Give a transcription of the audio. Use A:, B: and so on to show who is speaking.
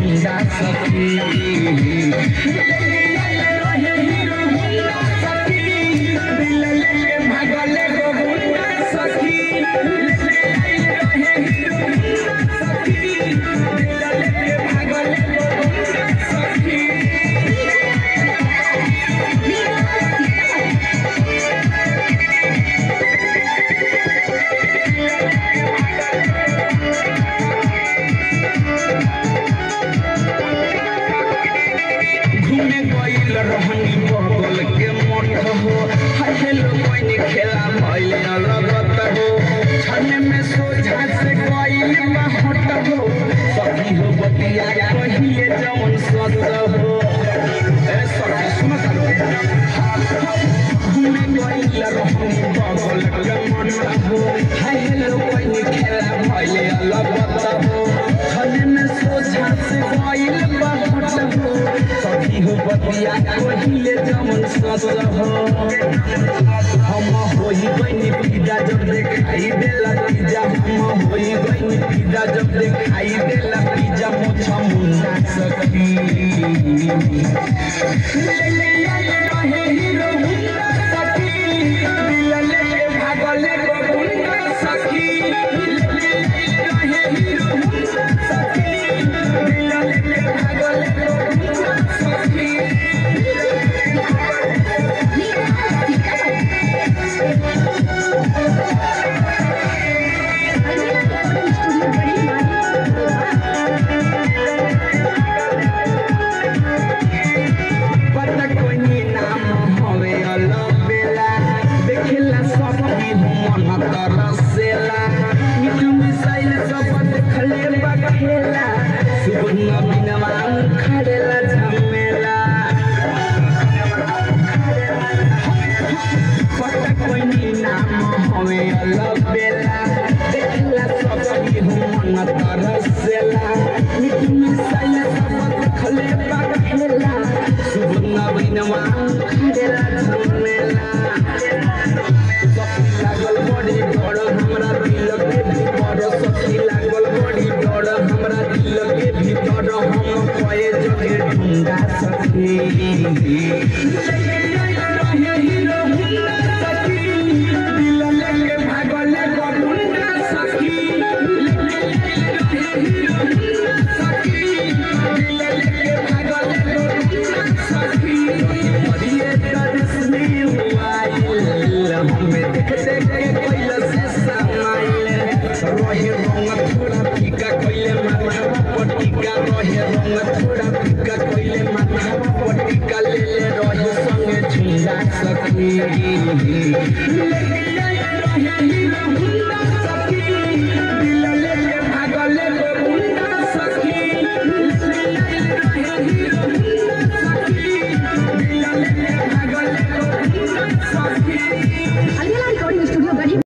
A: झुंडा सखी रहनी बगल के मोट हो हेलो कोई ने खेला भइल लगत हो छने में सोझा से कोइल महट हो सखी हो बतिया कहिले जवन सत हो ए सखी सुन करो घूमे गइल रहनी बगल के मोट हो हेलो कोई ने खेला भइल लगत हो छने में सोझा से कोइल महट हो सखी हो बतिया कहिले जमन सत हो हम होई बनी पिदा जब देखाई देला पिजा हम होई बनी पिदा जब देखाई देला पिजा मोछा मुन्ना सखी ले रहे हीरो मुन्ना सखी दिल लेके भागले मुन्ना सखी ले रहे हीरो मुन्ना सखी दिल लेके भागले मुन्ना सखी झुंडा सखी